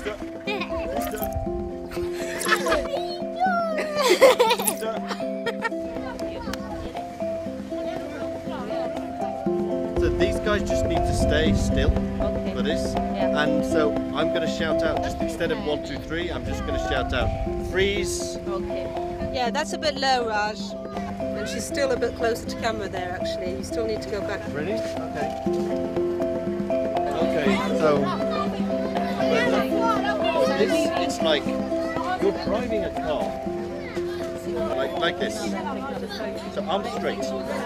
So these guys just need to stay still for this. Yeah. And so I'm going to shout out, just instead of 1, 2, 3, I'm just going to shout out, freeze. Okay. Yeah, that's a bit low, Raj. And she's still a bit closer to camera there, actually. You still need to go back. Ready? Okay. Okay, so it's like you're driving a car, like this. So arms straight.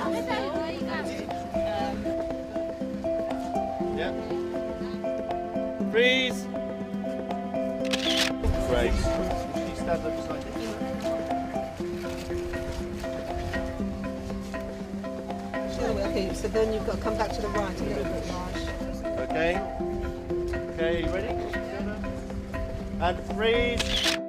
Yeah. Freeze. Great. She stand up beside you. Okay, so then you've got to come back to the right a little bit, Raj. Okay. Okay, you ready? And freeze.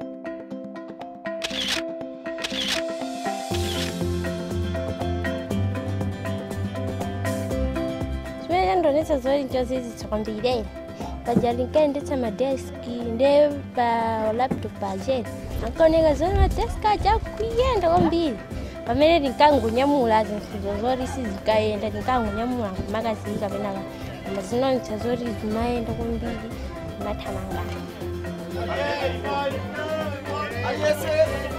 Ndonesa zori njozi zitsondile bajalinke chama deski nde ba laptop baje akoneka zona desk aja kuyenda kwambili pamene ndinkangunyamula zinthu zori sizikaenda ndinkangunyamula magazika penaka amazinonitsa zori zimayenda kwambili mathamanga.